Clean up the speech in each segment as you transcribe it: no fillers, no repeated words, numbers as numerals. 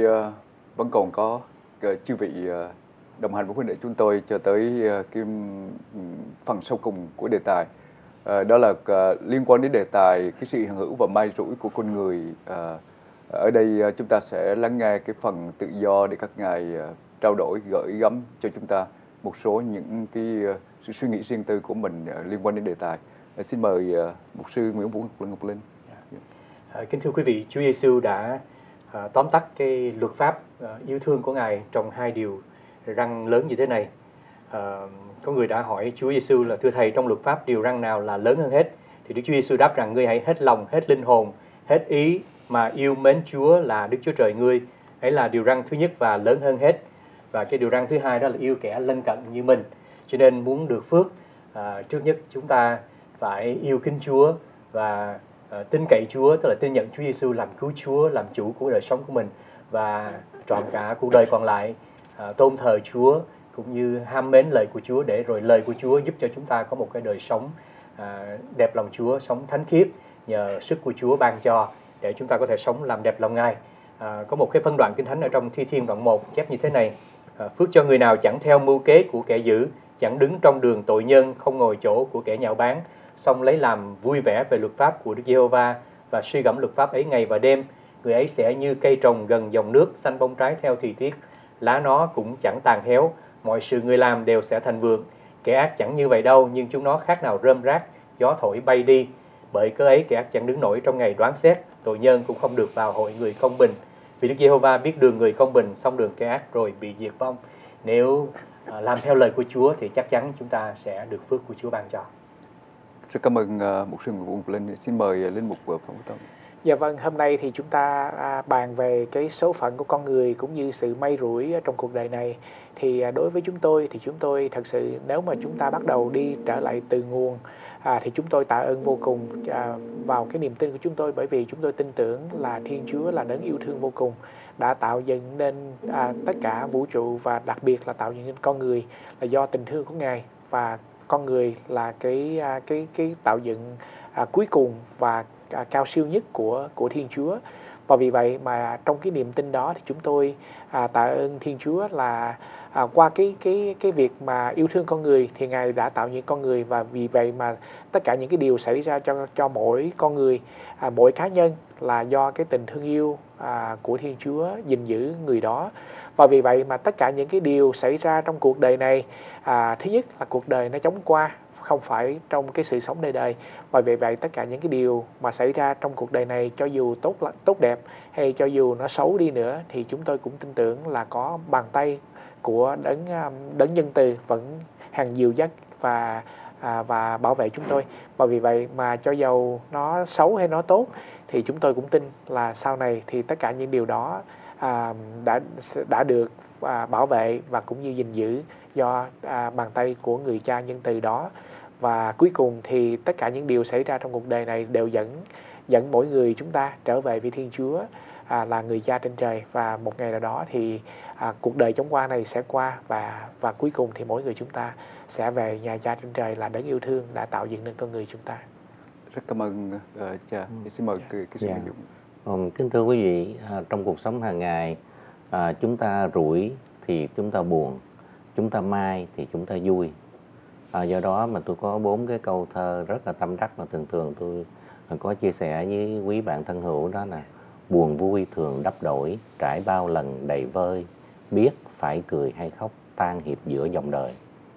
vẫn còn có chư vị đồng hành với huynh đệ chúng tôi cho tới cái phần sau cùng của đề tài. Đó là liên quan đến đề tài cái sự hiện hữu và may rủi của con người. Ở đây chúng ta sẽ lắng nghe cái phần tự do để các ngài trao đổi, gửi gắm cho chúng ta một số những cái sự suy nghĩ riêng tư của mình liên quan đến đề tài. Xin mời mục sư Nguyễn Vũ Ngọc Linh. Kính thưa quý vị, Chúa Giêsu đã tóm tắt cái luật pháp yêu thương của Ngài trong 2 điều răn lớn như thế này. Có người đã hỏi Chúa Giêsu là: thưa Thầy, trong luật pháp điều răn nào là lớn hơn hết? Thì Đức Chúa Giêsu đáp rằng: ngươi hãy hết lòng, hết linh hồn, hết ý mà yêu mến Chúa là Đức Chúa Trời ngươi. Ấy là điều răn thứ nhất và lớn hơn hết. Và cái điều răn thứ hai đó là yêu kẻ lân cận như mình. Cho nên muốn được phước, trước nhất chúng ta phải yêu kính Chúa và tin cậy Chúa, tức là tin nhận Chúa Giêsu làm cứu Chúa, làm chủ của đời sống của mình, và trọn cả cuộc đời còn lại tôn thờ Chúa cũng như ham mến lời của Chúa, để rồi lời của Chúa giúp cho chúng ta có một cái đời sống đẹp lòng Chúa, sống thánh khiết nhờ sức của Chúa ban cho, để chúng ta có thể sống làm đẹp lòng Ngài. Có một cái phân đoạn Kinh Thánh ở trong Thi Thiên đoạn 1 chép như thế này: phước cho người nào chẳng theo mưu kế của kẻ dữ, chẳng đứng trong đường tội nhân, không ngồi chỗ của kẻ nhạo báng, xong lấy làm vui vẻ về luật pháp của Đức Giê-hô-va và suy gẫm luật pháp ấy ngày và đêm. Người ấy sẽ như cây trồng gần dòng nước, xanh bông trái theo thì tiết, lá nó cũng chẳng tàn héo, mọi sự người làm đều sẽ thành vượng. Kẻ ác chẳng như vậy đâu, nhưng chúng nó khác nào rơm rác, gió thổi bay đi. Bởi cớ ấy kẻ ác chẳng đứng nổi trong ngày đoán xét, tội nhân cũng không được vào hội người công bình. Vì Đức Giê-hô-va biết đường người công bình, xong đường kẻ ác rồi bị diệt vong. Nếu làm theo lời của Chúa thì chắc chắn chúng ta sẽ được phước của Chúa ban cho. Rất cảm ơn mục sư Nguyễn Vũ Ngọc Linh. Xin mời linh mục Phạm Quốc Tâm. Dạ vâng, hôm nay thì chúng ta bàn về cái số phận của con người cũng như sự may rủi trong cuộc đời này. Thì đối với chúng tôi thật sự, nếu mà chúng ta bắt đầu đi trở lại từ nguồn thì chúng tôi tạ ơn vô cùng vào cái niềm tin của chúng tôi, bởi vì chúng tôi tin tưởng là Thiên Chúa là đấng yêu thương vô cùng, đã tạo dựng nên tất cả vũ trụ, và đặc biệt là tạo dựng nên con người là do tình thương của Ngài, và con người là cái tạo dựng cuối cùng và cao siêu nhất của Thiên Chúa. Và vì vậy mà trong cái niềm tin đó thì chúng tôi tạ ơn Thiên Chúa là qua cái việc mà yêu thương con người thì Ngài đã tạo những con người, và vì vậy mà tất cả những cái điều xảy ra cho mỗi con người, mỗi cá nhân là do cái tình thương yêu của Thiên Chúa gìn giữ người đó. Và vì vậy mà tất cả những cái điều xảy ra trong cuộc đời này, thứ nhất là cuộc đời nó chóng qua, không phải trong cái sự sống đời đời. Và vì vậy tất cả những cái điều mà xảy ra trong cuộc đời này, cho dù tốt đẹp hay cho dù nó xấu đi nữa, thì chúng tôi cũng tin tưởng là có bàn tay của đấng nhân từ vẫn hàng dìu dắt và bảo vệ chúng tôi. Và vì vậy mà cho dầu nó xấu hay nó tốt thì chúng tôi cũng tin là sau này thì tất cả những điều đó đã được bảo vệ và cũng như gìn giữ do bàn tay của người cha nhân từ đó. Và cuối cùng thì tất cả những điều xảy ra trong cuộc đời này đều dẫn mỗi người chúng ta trở về với Thiên Chúa là người cha trên trời. Và một ngày nào đó thì cuộc đời chóng qua này sẽ qua, và cuối cùng thì mỗi người chúng ta sẽ về nhà cha trên trời là đấng yêu thương đã tạo dựng nên con người chúng ta. Rất cảm ơn cha. Xin mời cái sự bình dụng. Kính thưa quý vị, trong cuộc sống hàng ngày chúng ta rủi thì chúng ta buồn, chúng ta may thì chúng ta vui. Do đó mà tôi có 4 cái câu thơ rất là tâm đắc mà thường thường tôi có chia sẻ với quý bạn thân hữu, đó là: buồn vui thường đắp đổi, trải bao lần đầy vơi, biết phải cười hay khóc, tan hiệp giữa dòng đời.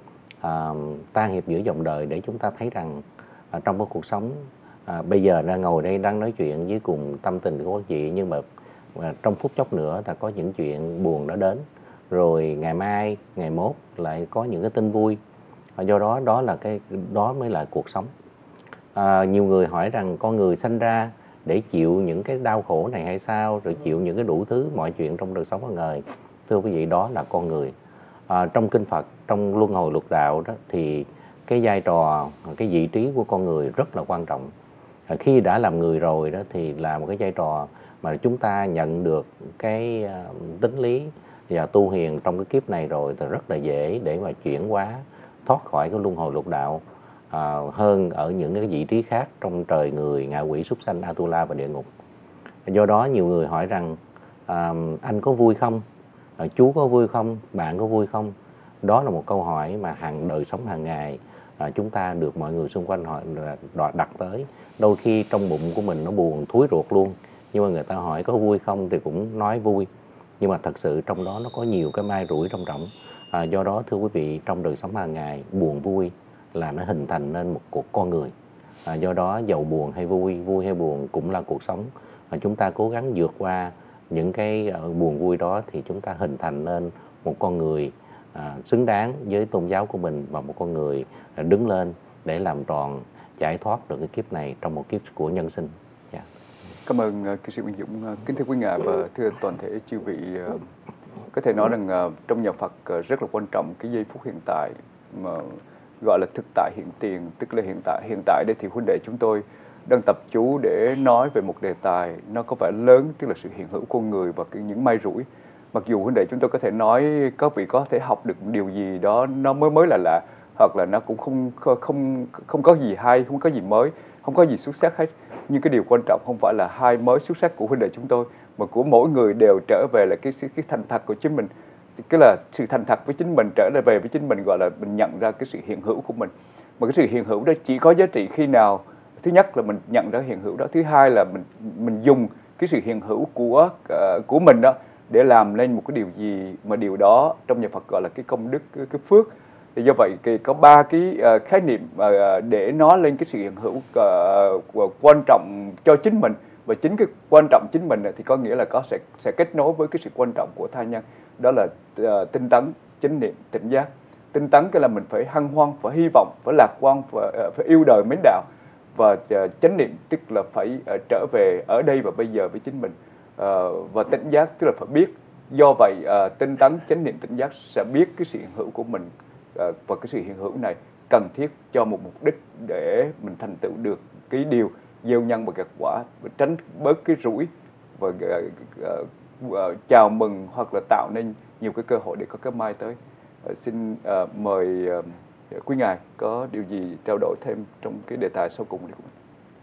Tan hiệp giữa dòng đời để chúng ta thấy rằng trong cái cuộc sống bây giờ đang ngồi đây đang nói chuyện với cùng tâm tình của các chị, nhưng mà trong phút chốc nữa là có những chuyện buồn đã đến, rồi ngày mai, ngày mốt lại có những cái tin vui. Do đó đó mới là cuộc sống. Nhiều người hỏi rằng con người sanh ra để chịu những cái đau khổ này hay sao, rồi chịu những cái đủ thứ mọi chuyện trong đời sống hàng ngày. Thưa quý vị, đó là con người. Trong kinh Phật, trong luân hồi lục đạo đó, thì cái vai trò, cái vị trí của con người rất là quan trọng. Khi đã làm người rồi đó thì là một cái vai trò mà chúng ta nhận được cái tính lý và tu hiền trong cái kiếp này rồi thì rất là dễ để mà chuyển hóa, thoát khỏi cái luân hồi lục đạo hơn ở những cái vị trí khác trong trời người, ngạ quỷ, súc sanh, Atula và địa ngục. Do đó nhiều người hỏi rằng anh có vui không, chú có vui không, bạn có vui không. Đó là một câu hỏi mà đời sống hàng ngày chúng ta được mọi người xung quanh họ đặt tới. Đôi khi trong bụng của mình nó buồn thúi ruột luôn, nhưng mà người ta hỏi có vui không thì cũng nói vui, nhưng mà thật sự trong đó nó có nhiều cái mai rủi trong trọng. Do đó thưa quý vị, trong đời sống hàng ngày, buồn vui là nó hình thành nên một cuộc con người. Do đó dầu buồn hay vui, vui hay buồn cũng là cuộc sống. Chúng ta cố gắng vượt qua những cái buồn vui đó thì chúng ta hình thành nên một con người xứng đáng với tôn giáo của mình, và một con người đứng lên để làm tròn giải thoát được cái kiếp này trong một kiếp của nhân sinh. Yeah. Cảm ơn kỹ sĩ Nguyễn Dũng. Kính thưa quý ngài và thưa toàn thể chư vị, có thể nói rằng trong nhà Phật rất là quan trọng cái giây phút hiện tại, mà gọi là thực tại hiện tiền, tức là hiện tại đây thì huynh đệ chúng tôi đang tập chú để nói về một đề tài nó có vẻ lớn, tức là sự hiện hữu con người và những may rủi. Mặc dù huynh đệ chúng tôi có thể nói các vị có thể học được điều gì đó nó mới là lạ, hoặc là nó cũng không có gì hay, không có gì mới, không có gì xuất sắc hết, nhưng cái điều quan trọng không phải là hay mới xuất sắc của huynh đệ chúng tôi, mà của mỗi người đều trở về là cái thành thật của chính mình. Cái là sự thành thật với chính mình, trở lại về với chính mình, gọi là mình nhận ra cái sự hiện hữu của mình. Mà cái sự hiện hữu đó chỉ có giá trị khi nào thứ nhất là mình nhận ra hiện hữu đó, thứ hai là mình dùng cái sự hiện hữu của mình đó để làm lên một cái điều gì mà điều đó trong nhà Phật gọi là cái công đức, cái phước. Thì do vậy thì có ba cái khái niệm để nói lên cái sự hiện hữu quan trọng cho chính mình, và chính cái quan trọng chính mình thì có nghĩa là sẽ kết nối với cái sự quan trọng của tha nhân. Đó là tinh tấn, chánh niệm, tỉnh giác. Tinh tấn cái là mình phải hân hoan, phải hy vọng, phải lạc quan, phải yêu đời mến đạo. Và chánh niệm tức là phải trở về ở đây và bây giờ với chính mình. Và tỉnh giác tức là phải biết. Do vậy tinh tấn, chánh niệm, tỉnh giác sẽ biết cái sự hiện hữu của mình, và cái sự hiện hữu này cần thiết cho một mục đích để mình thành tựu được cái điều gieo nhân và gặt quả, và tránh bớt cái rủi, và chào mừng hoặc là tạo nên nhiều cái cơ hội để có cái mai tới. Xin mời quý ngài có điều gì trao đổi thêm trong cái đề tài sau cùng này của mình.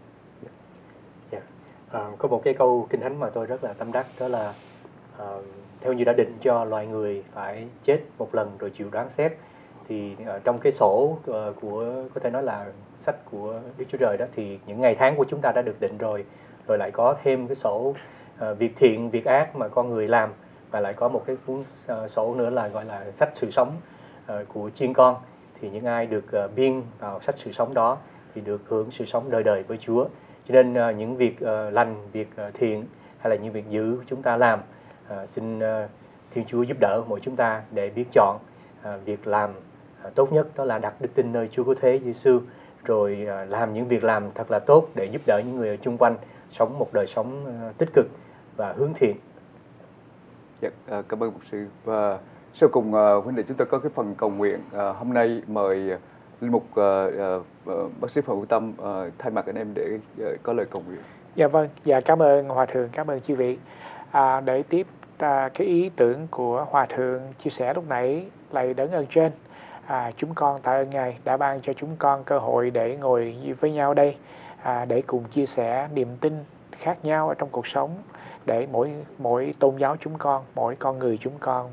Có một cái câu kinh thánh mà tôi rất là tâm đắc, đó là theo như đã định cho loài người phải chết một lần rồi chịu đoán xét. Thì trong cái sổ của, có thể nói là sách của Đức Chúa Trời đó, thì những ngày tháng của chúng ta đã được định rồi lại có thêm cái sổ việc thiện, việc ác mà con người làm, và lại có một cái cuốn sổ nữa là gọi là sách sự sống của chiên con. Thì những ai được biên vào sách sự sống đó thì được hưởng sự sống đời đời với Chúa. Cho nên những việc lành, việc thiện hay là những việc dữ chúng ta làm, xin Thiên Chúa giúp đỡ mỗi chúng ta để biết chọn việc làm tốt nhất, đó là đặt đức tin nơi Chúa Cứu Thế Giêsu, rồi làm những việc làm thật là tốt để giúp đỡ những người ở chung quanh sống một đời sống tích cực và hướng thiện. Cảm ơn mục sư. Và sau cùng huynh đệ chúng tôi có cái phần cầu nguyện. Hôm nay mời linh mục bác sĩ Phạm Hữu Tâm thay mặt anh em để có lời cầu nguyện. Dạ vâng, dạ cảm ơn Hòa Thượng, cảm ơn chư vị. Để tiếp cái ý tưởng của Hòa Thượng chia sẻ lúc nãy, lạy đấng ơn trên, chúng con tạ ơn Ngài đã ban cho chúng con cơ hội để ngồi với nhau đây, để cùng chia sẻ niềm tin khác nhau ở trong cuộc sống, để mỗi tôn giáo chúng con, mỗi con người chúng con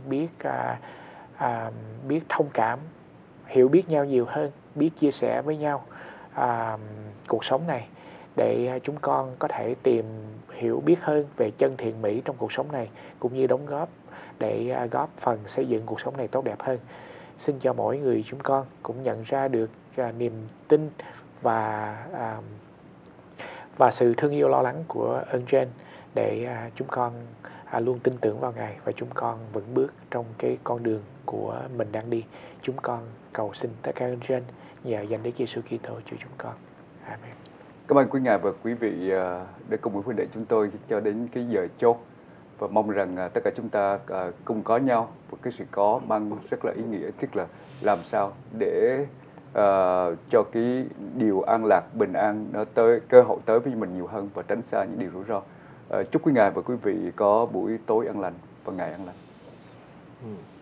biết thông cảm, hiểu biết nhau nhiều hơn, biết chia sẻ với nhau cuộc sống này, để chúng con có thể tìm hiểu biết hơn về chân thiện mỹ trong cuộc sống này, cũng như đóng góp để góp phần xây dựng cuộc sống này tốt đẹp hơn. Xin cho mỗi người chúng con cũng nhận ra được niềm tin và sự thương yêu lo lắng của ơn trên, để chúng con luôn tin tưởng vào Ngài và chúng con vững bước trong cái con đường của mình đang đi. Chúng con cầu xin tất cả ơn trên nhờ danh Đức Giêsu Kitô Chúa chúng con. Amen. Cảm ơn quý ngài và quý vị để cùng với huynh đệ chúng tôi cho đến cái giờ chốt, và mong rằng tất cả chúng ta cùng có nhau, và cái sự có mang rất là ý nghĩa, tức là làm sao để cho cái điều an lạc, bình an nó tới, cơ hội tới với mình nhiều hơn, và tránh xa những điều rủi ro. Chúc quý ngài và quý vị có buổi tối an lành và ngày an lành.